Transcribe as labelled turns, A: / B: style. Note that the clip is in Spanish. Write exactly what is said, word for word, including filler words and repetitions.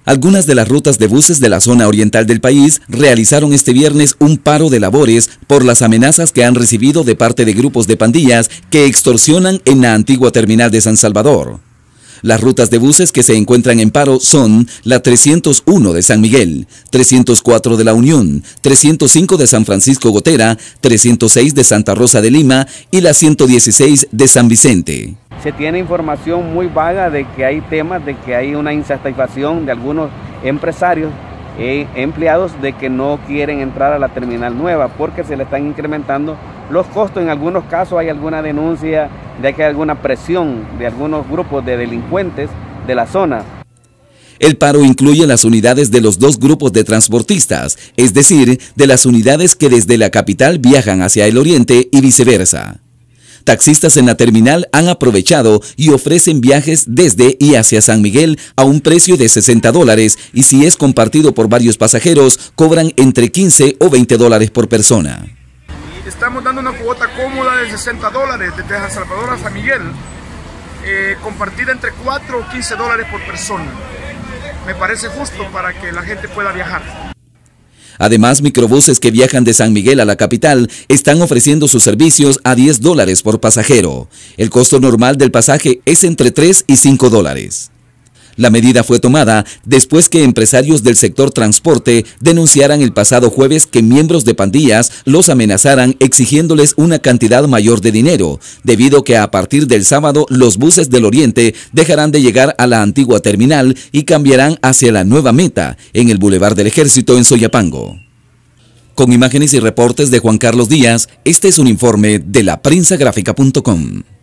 A: Algunas de las rutas de buses de la zona oriental del país realizaron este viernes un paro de labores por las amenazas que han recibido de parte de grupos de pandillas que extorsionan en la antigua terminal de San Salvador. Las rutas de buses que se encuentran en paro son la trescientos uno de San Miguel, trescientos cuatro de La Unión, trescientos cinco de San Francisco Gotera, trescientos seis de Santa Rosa de Lima y la ciento dieciséis de San Vicente.
B: Se tiene información muy vaga de que hay temas, de que hay una insatisfacción de algunos empresarios e empleados de que no quieren entrar a la terminal nueva porque se le están incrementando los costos. En algunos casos hay alguna denuncia de que hay alguna presión de algunos grupos de delincuentes de la zona.
A: El paro incluye las unidades de los dos grupos de transportistas, es decir, de las unidades que desde la capital viajan hacia el oriente y viceversa. Taxistas en la terminal han aprovechado y ofrecen viajes desde y hacia San Miguel a un precio de sesenta dólares y si es compartido por varios pasajeros cobran entre quince o veinte dólares por persona.
C: Estamos dando una cuota cómoda de sesenta dólares desde San Salvador a San Miguel, eh, compartida entre cuatro o quince dólares por persona. Me parece justo para que la gente pueda viajar.
A: Además, microbuses que viajan de San Miguel a la capital están ofreciendo sus servicios a diez dólares por pasajero. El costo normal del pasaje es entre tres y cinco dólares. La medida fue tomada después que empresarios del sector transporte denunciaran el pasado jueves que miembros de pandillas los amenazaran exigiéndoles una cantidad mayor de dinero, debido que a partir del sábado los buses del oriente dejarán de llegar a la antigua terminal y cambiarán hacia la nueva meta, en el Boulevard del Ejército en Soyapango. Con imágenes y reportes de Juan Carlos Díaz, este es un informe de la prensa gráfica punto com.